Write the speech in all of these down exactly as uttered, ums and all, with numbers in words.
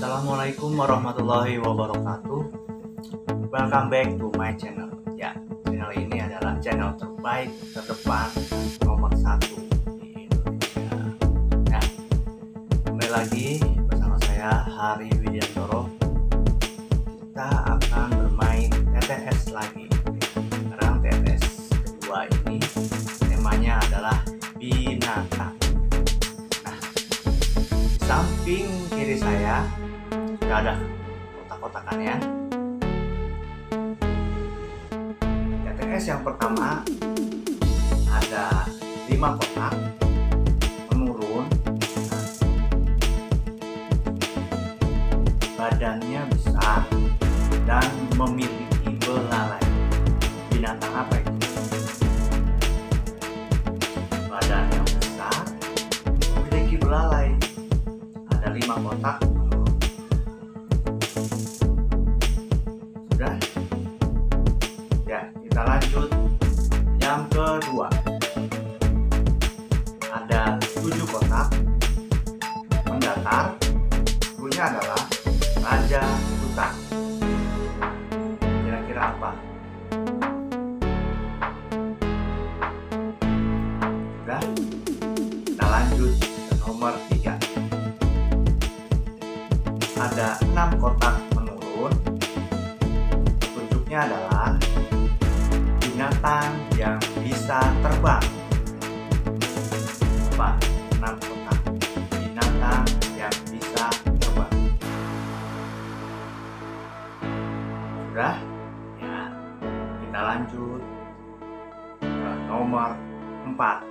Assalamualaikum warahmatullahi wabarakatuh. Welcome back to my channel. Ya, channel ini adalah channel terbaik terdepan nomor satu di Indonesia. Ya, kembali lagi bersama saya Hari Widiantoro. Kita akan bermain T T S lagi. Sekarang T T S kedua ini temanya adalah binatang. Nah, di samping kiri saya sudah ada kotak-kotakannya. T T S yang pertama ada lima kotak menurun. Nah, badannya besar dan memiliki belalai. Binatang apa itu? Badannya besar, memiliki belalai. Ada lima kotak. Sudah? Ya, kita lanjut. Yang kedua, ada tujuh kotak mendatar. Dulunya adalah raja hutan. Kira-kira apa? Sudah? Kita lanjut ke nomor tiga. Ada enam kotak menurun. Petunjuknya adalah binatang yang bisa terbang. Apa? enam kotak binatang yang bisa terbang. Sudah? Ya, kita lanjut ke nomor empat.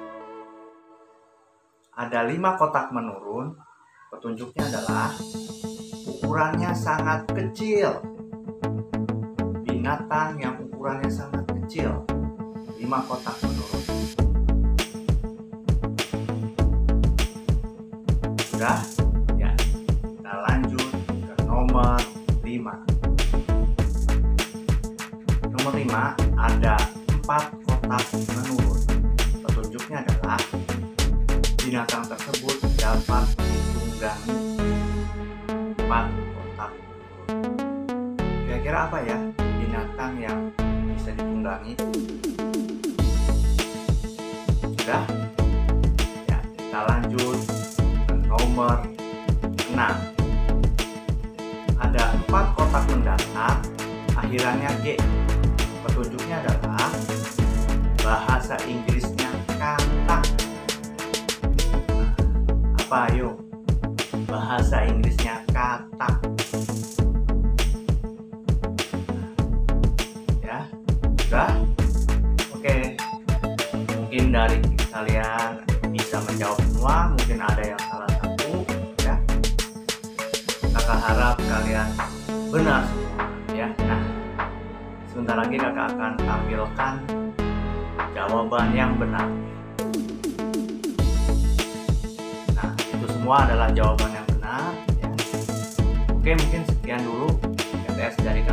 Ada lima kotak menurun. Petunjuknya adalah ukurannya sangat kecil. Binatang yang ukurannya sangat kecil. lima kotak menurun. Sudah? Ya. Kita lanjut ke nomor lima. Nomor lima ada empat kotak menurun. Petunjuknya adalah binatang tersebut dapat ditunggangi. empat kotak. Kira-kira apa ya binatang yang bisa ditunggangi? Sudah? Ya, kita lanjut ke nomor enam. Ada empat kotak mendatar, akhirannya G. Petunjuknya adalah bahasa Inggrisnya katak. Nah, apa ayo? Bahasa Inggrisnya katak. Ya, sudah? Oke. Mungkin dari kalian bisa menjawab semua, mungkin ada yang salah satu, ya. Kakak harap kalian benar semua, ya. Nah, sebentar lagi kakak akan tampilkan jawaban yang benar. Nah, itu semua adalah jawaban yang benar, ya. Oke, mungkin sekian dulu T T S dari